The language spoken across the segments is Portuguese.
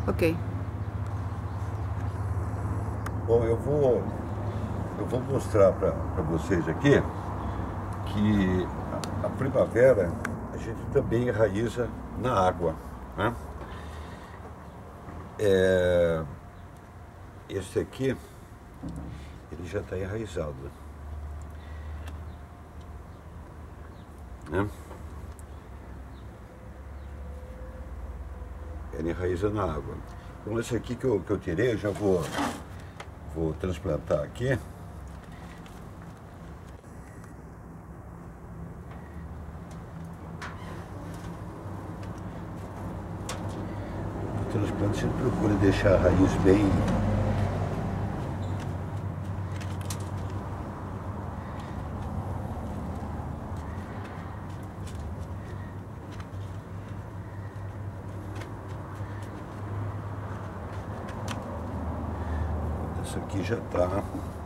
Ok. Bom, eu vou mostrar para vocês aqui que a primavera a gente também enraiza na água, né? Esse aqui, ele já está enraizado, né? Ele enraiza na água. Então esse aqui que eu tirei, eu já vou transplantar aqui. O transplante sempre procura deixar a raiz bem... Essa aqui já está...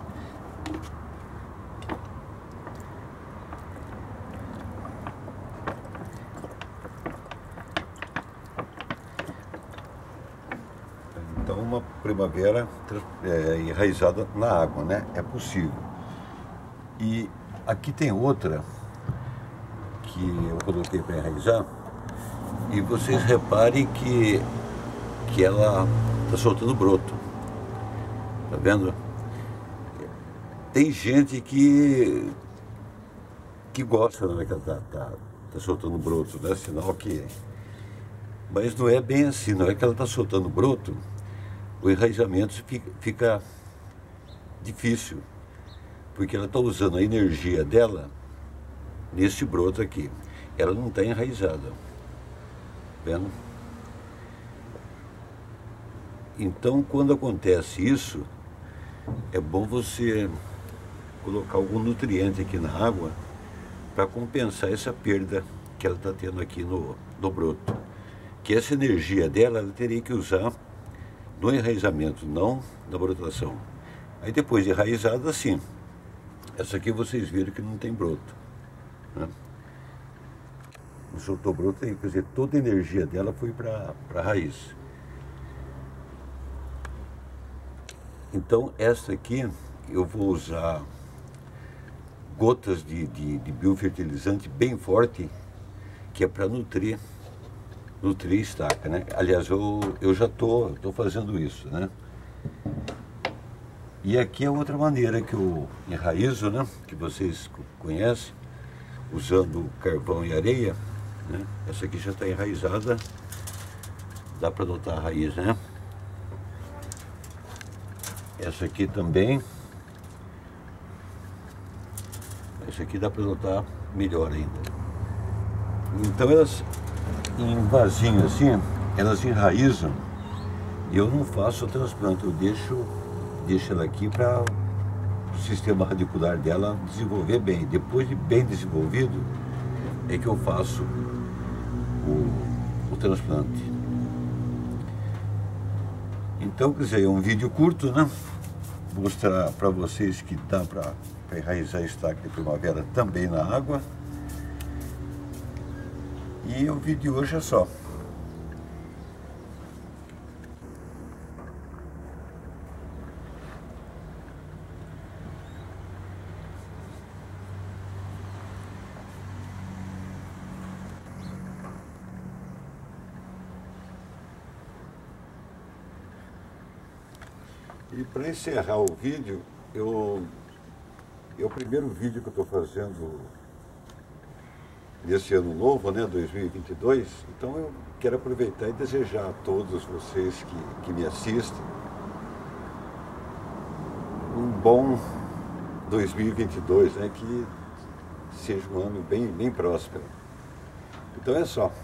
Então uma primavera enraizada na água, né? É possível. E aqui tem outra que eu coloquei para enraizar, e vocês reparem que ela está soltando broto. Tá vendo? Tem gente que gosta, né, que ela tá soltando broto, né? Sinal que... Mas não é bem assim. Na hora que ela está soltando broto, o enraizamento fica difícil, porque ela está usando a energia dela nesse broto aqui. Ela não está enraizada. Tá vendo? Então, quando acontece isso, é bom você colocar algum nutriente aqui na água para compensar essa perda que ela está tendo aqui no broto. Que essa energia dela, ela teria que usar no enraizamento, não na brotação. Aí depois de enraizada, sim. Essa aqui vocês viram que não tem broto, né? Não soltou broto, quer dizer, toda a energia dela foi para a raiz. Então, essa aqui eu vou usar gotas de biofertilizante bem forte, que é para nutrir a estaca, né? Aliás, eu já tô fazendo isso, né? E aqui é outra maneira que eu enraizo, né? Que vocês conhecem, usando carvão e areia, né? Essa aqui já está enraizada, dá para notar a raiz, né? Essa aqui também. Essa aqui dá para notar melhor ainda. Então elas, em vasinho assim, elas enraizam. E eu não faço o transplante, eu deixo ela aqui para o sistema radicular dela desenvolver bem. Depois de bem desenvolvido, é que eu faço o transplante. Então, quer dizer, é um vídeo curto, né? Mostrar para vocês que dá para enraizar a estaca de primavera também na água. E o vídeo de hoje é só. E para encerrar o vídeo, é o primeiro vídeo que eu estou fazendo nesse ano novo, né, 2022. Então eu quero aproveitar e desejar a todos vocês que me assistem um bom 2022, né, que seja um ano bem próspero. Então é só.